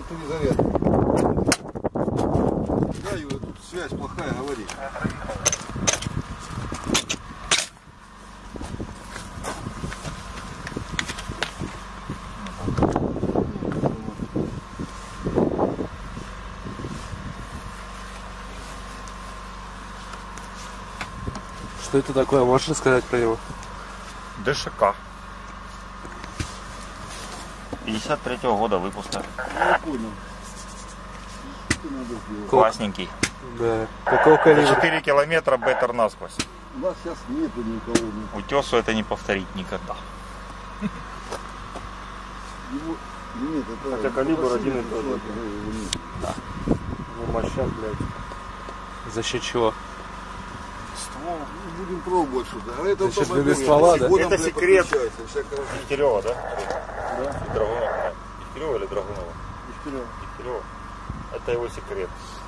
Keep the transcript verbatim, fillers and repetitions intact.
перезаряд. Да, Юра, тут связь плохая, говори. Что это такое? Можешь рассказать про него? ДШК. пятьдесят третьего года выпуска. Я понял. Классненький. Да. Какого калибра? четыре километра беттер насквозь. У нас сейчас нету никого. Утесу это не повторить никогда. Его... Нет, это... Хотя калибр один и тот же. Да. Ну, мощак, блядь. За счет чего? Ствол. Ну, будем пробовать что-то. А это За счет без ствола, да? Это секрет. Всякое... Дегтярева, да? Да. Драгунова. Дегтярева или Драгунова? Дегтярева. Дегтярева. Это его секрет.